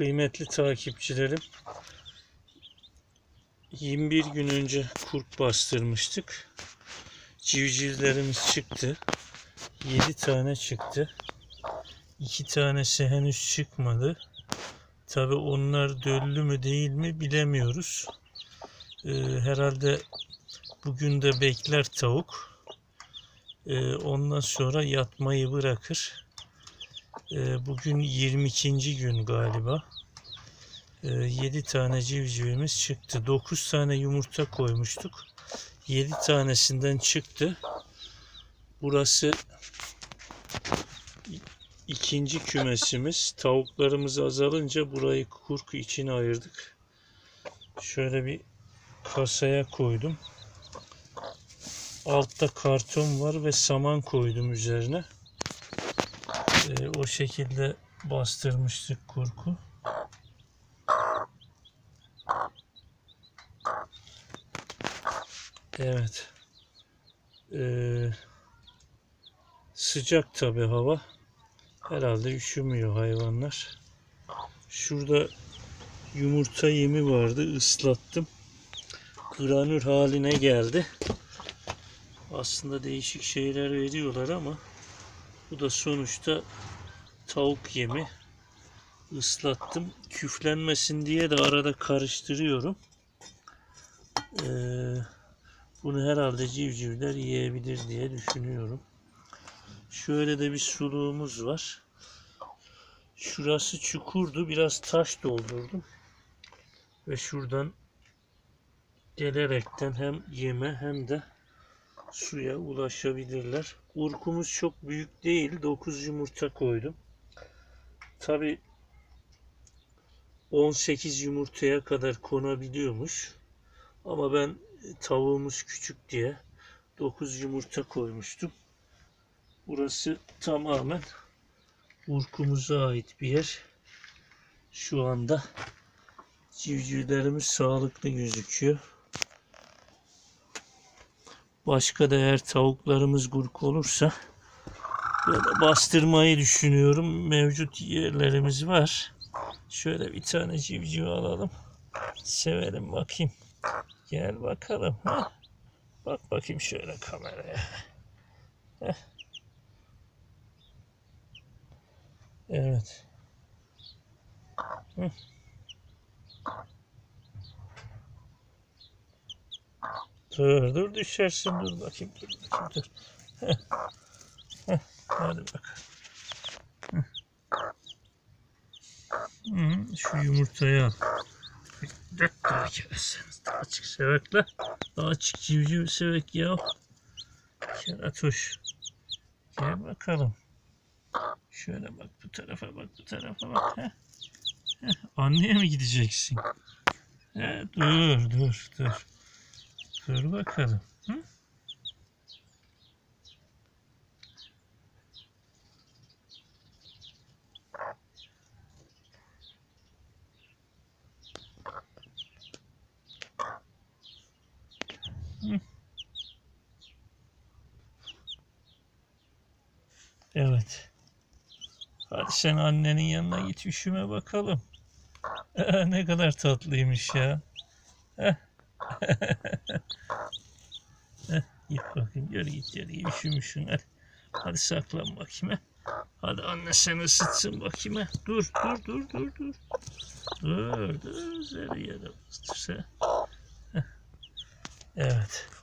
Kıymetli takipçilerim, 21 gün önce kurt bastırmıştık. Civcivlerimiz çıktı. 7 tane çıktı. 2 tanesi henüz çıkmadı. Tabi onlar döllü mü değil mi bilemiyoruz. Herhalde bugün de bekler tavuk. Ondan sonra yatmayı bırakır. Bugün 22. gün galiba. 7 tane civcivimiz çıktı. 9 tane yumurta koymuştuk. 7 tanesinden çıktı. Burası ikinci kümesimiz. Tavuklarımız azalınca burayı kurku için ayırdık. Şöyle bir kasaya koydum. Altta karton var ve saman koydum üzerine. O şekilde bastırmıştık kurku. Evet. Sıcak tabi hava. Herhalde üşümüyor hayvanlar. Şurada yumurta yemi vardı. Islattım. Granül haline geldi. Aslında değişik şeyler veriyorlar ama bu da sonuçta tavuk yemi. Islattım. Küflenmesin diye de arada karıştırıyorum. Bunu herhalde civcivler yiyebilir diye düşünüyorum. Şöyle de bir suluğumuz var. Şurası çukurdu. Biraz taş doldurdum. Ve şuradan gelerekten hem yeme hem de suya ulaşabilirler. Kurkumuz çok büyük değil. 9 yumurta koydum. Tabi 18 yumurtaya kadar konabiliyormuş. Ama ben tavuğumuz küçük diye 9 yumurta koymuştum. Burası tamamen kurkumuza ait bir yer. Şu anda civcivlerimiz sağlıklı gözüküyor. Başka da eğer tavuklarımız kurk olursa böyle bastırmayı düşünüyorum. Mevcut yerlerimiz var. Şöyle bir tane civciv alalım. Sevelim bakayım. Gel bakalım. Ha? Bak bakayım şöyle kameraya. Heh. Evet. Hı. Dur düşersin, dur bakayım, dur. Heh. Heh. Hadi bakalım. Şu yumurtayı al. Daha keresiniz. Daha açık sevekle. Daha açık civciv sevek ya. Keratoş. Gel bakalım. Şöyle bak, bu tarafa bak, bu tarafa bak. Heh. Heh. Anneye mi gideceksin? Dur. Dur bakalım. Hı? Hı. Evet. Hadi sen annenin yanına git, üşüme bakalım. Ne kadar tatlıymış ya. Git bakayım, geri üşümüşsün. Hadi saklan bakayım. Hadi anne seni ısıtsın bakayım. Dur. Dur, üzeri yere bastırsa. Evet.